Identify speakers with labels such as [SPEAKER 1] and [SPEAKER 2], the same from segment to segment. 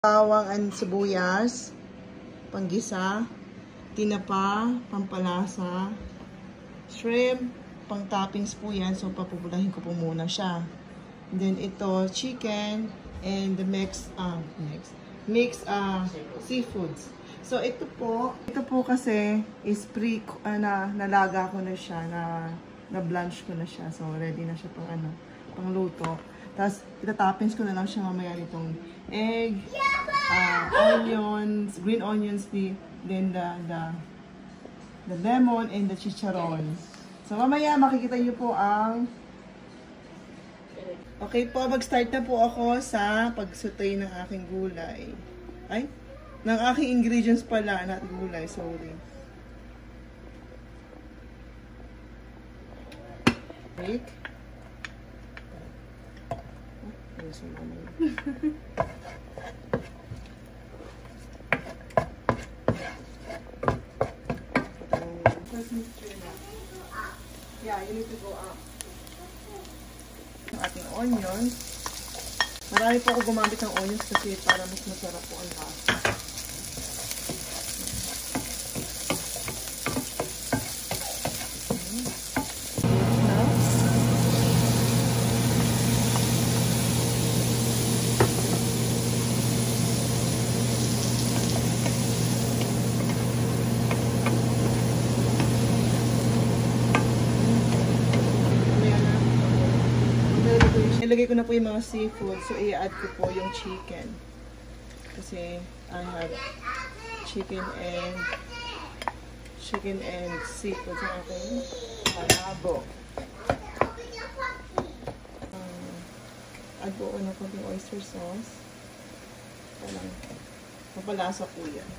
[SPEAKER 1] Bawang and sibuyas, panggisa, tinapa, pampalasa, shrimp, pang toppings po yan. So, papupulahin ko po muna siya. And then, ito, chicken, and the mixed seafoods. So, ito po kasi is nalaga ko na siya, na-blanch ko na siya. So, ready na siya pang luto. Tapos, itatoppings ko na lang siya mamaya nitong egg, onions, green onions, then the lemon, and the chicharon. So, mamaya makikita niyo po ang... Okay po, mag-start na po ako sa pag-saute ng aking gulay. Ng aking ingredients pala, not gulay, sorry. Break. Yeah, you need to go up. Ang ating onions. Marami po ako gumamit ng onions kasi para mas masarap po ang lasa. Ilagay ko na po yung mga seafood. So, i-add ko po yung chicken. Kasi, I have chicken and seafood sa aking palabok. Add ko na po yung oyster sauce. Parang, mapalasa po yan.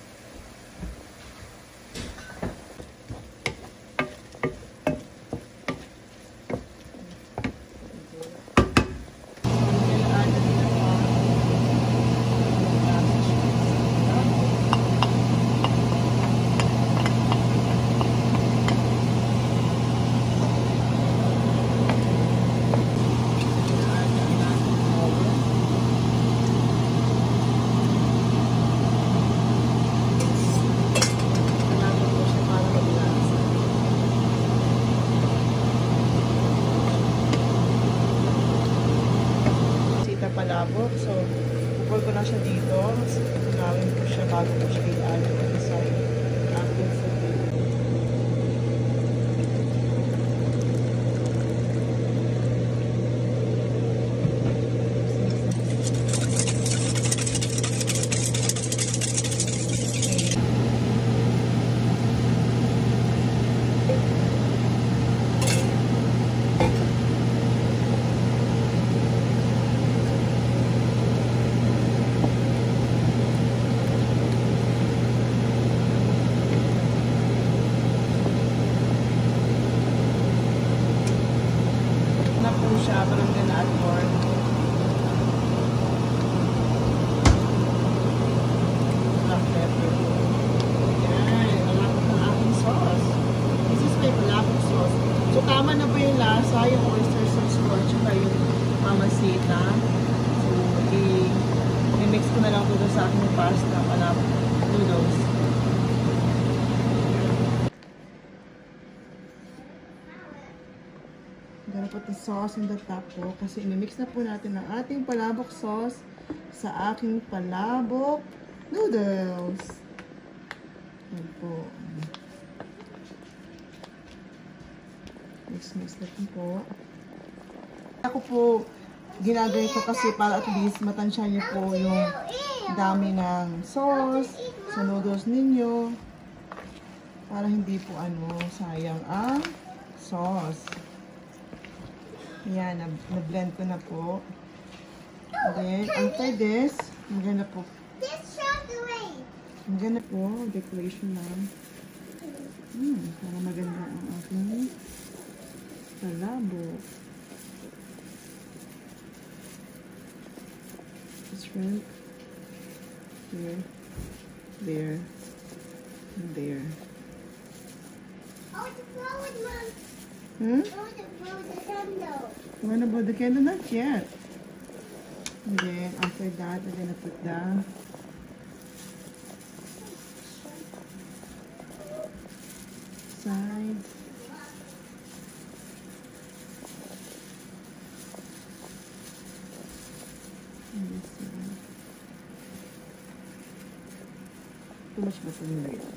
[SPEAKER 1] Palabok. So, upol ko na siya dito. Gawin ko siya bago ko siya i-add sa ating saute. But I'm gonna add more. Black pepper. Yan. Malapot ng ating sauce. This is my palabok sauce. So, tama na po yung lasa, yung oyster sauce ko, at saka yung mamasita. So, i-mix ko na lang ito sa aking pasta, palabok noodles. I'm gonna put the sauce in the top po kasi imimix na po natin ang ating palabok sauce sa aking palabok noodles. Yan po. Mix natin po. Ako po ginagawin ko kasi para at least matansya niyo po yung dami ng sauce sa noodles ninyo para hindi po sayang ang sauce. Yan, na-blend ko na po. Then, after this, I'm gonna po decoration lang. Para maganda ang aking palabok. Shrimp. Here. There. And there.
[SPEAKER 2] Oh, it's flowing, Mom.
[SPEAKER 1] Hmm?
[SPEAKER 2] I want to blow the candle.
[SPEAKER 1] You want to blow the candle? Not yet. And then after that, we're gonna put the side. And this side. Too much ba ito nilagay?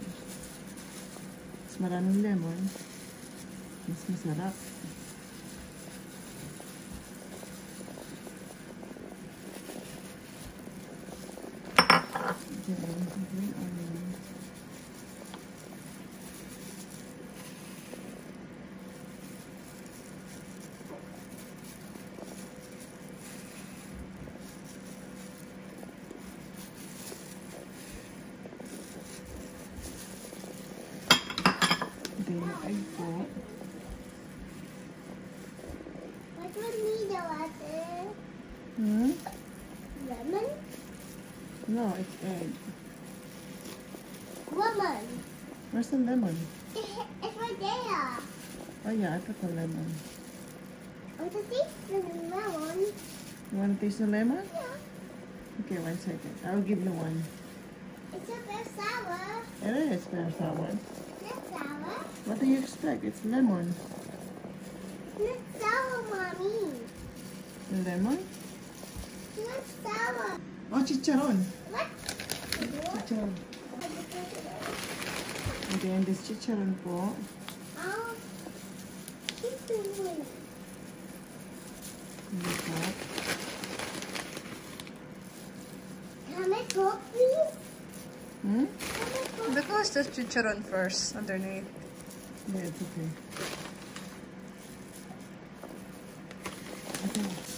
[SPEAKER 1] Mas maraming lemon. Mas masarap. Green onion. Then egg po.
[SPEAKER 2] What would need the water?
[SPEAKER 1] Hmm?
[SPEAKER 2] Lemon?
[SPEAKER 1] No, it's egg.
[SPEAKER 2] Lemon.
[SPEAKER 1] Where's the lemon?
[SPEAKER 2] It's right there.
[SPEAKER 1] Oh yeah, I put the lemon.
[SPEAKER 2] I want to taste the lemon.
[SPEAKER 1] You want to taste the lemon?
[SPEAKER 2] Yeah.
[SPEAKER 1] Okay, 1 second. I'll give you one.
[SPEAKER 2] It's a bit sour.
[SPEAKER 1] It is very sour.
[SPEAKER 2] Not sour.
[SPEAKER 1] What do you expect? It's lemon.
[SPEAKER 2] Not sour, Mommy.
[SPEAKER 1] The lemon?
[SPEAKER 2] Not sour.
[SPEAKER 1] Oh, chicharon.
[SPEAKER 2] What?
[SPEAKER 1] Chicharon. And then this chicharon po.
[SPEAKER 2] Oh, keep doing.
[SPEAKER 1] In the top.
[SPEAKER 2] Can I cook, please?
[SPEAKER 1] Hmm?
[SPEAKER 2] Can I cook?
[SPEAKER 3] Because the chicharon first underneath.
[SPEAKER 1] Yeah, it's okay. Okay.